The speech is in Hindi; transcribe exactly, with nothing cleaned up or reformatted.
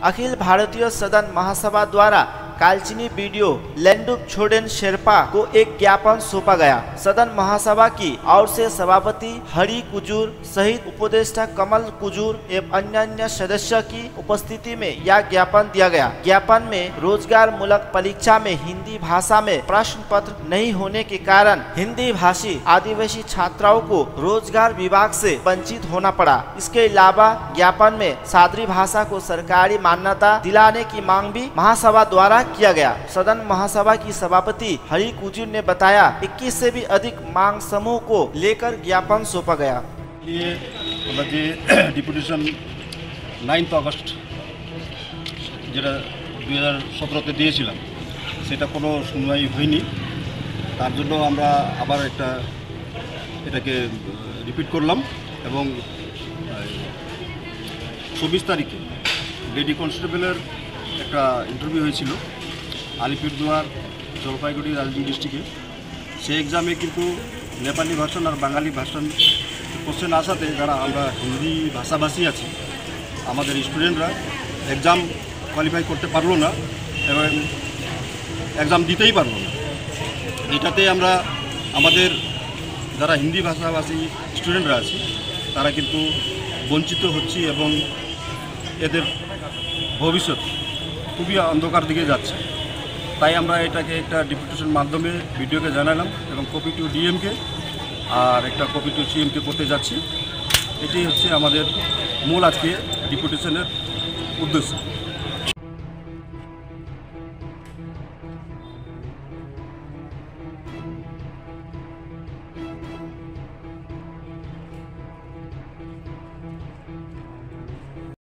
अखिल भारतीय सदन महासभा द्वारा कालचिनी वीडियो लेंडुप छोडेन शेरपा को एक ज्ञापन सौंपा गया। सदन महासभा की ओर से सभापति हरि कुजूर सहित उपदेष्टा कमल कुजूर एवं अन्य अन्य सदस्य की उपस्थिति में यह ज्ञापन दिया गया। ज्ञापन में रोजगार मूलक परीक्षा में हिंदी भाषा में प्रश्न पत्र नहीं होने के कारण हिंदी भाषी आदिवासी छात्राओं को रोजगार विभाग से वंचित होना पड़ा। इसके अलावा ज्ञापन में सादरी भाषा को सरकारी मान्यता दिलाने की मांग भी महासभा द्वारा किया गया। सदन महासभा की सभापति हरि कुजूर ने बताया इक्कीस से भी अधिक मांग समूह को लेकर ज्ञापन सौंपा गया। ये डिपुटेशन नाइन्थ अगस्त যেটা দুই হাজার সতেরোতে দিয়েছিলাম সেটা কোনো শুনানি হয়নি। তার জন্য আমরা আবার একটা এটাকে রিপিট করলাম এবং চব্বিশ তারিখে লেডি কনস্টেবলের একটা ইন্টারভিউ হয়েছিল আলিপুরদুয়ার জলপাইগুড়ি রাজশাহী ডিস্ট্রিক্টে। সেই এক্সামে কিন্তু নেপালি ভাষণ আর বাঙালি ভাষণ কোশ্চেন আসাতে যারা আমরা হিন্দি ভাষাভাষী আছি আমাদের স্টুডেন্টরা এক্সাম কোয়ালিফাই করতে পারলো না এবং এক্সাম দিতেই পারলো না। এটাতে আমরা আমাদের যারা হিন্দি ভাষাভাষী স্টুডেন্টরা আছি তারা কিন্তু বঞ্চিত হচ্ছি এবং এদের ভবিষ্যৎ খুবই অন্ধকার দিকে যাচ্ছে। তাই আমরা এটাকে একটা ডিপুটেশন মাধ্যমে ভিডিওকে জানালাম এবং কপি টু ডিএমকে আর একটা কপি টু সিএমকে করতে যাচ্ছি। এটি হচ্ছে আমাদের মূল আজকে ডিপুটেশনের উদ্দেশ্য।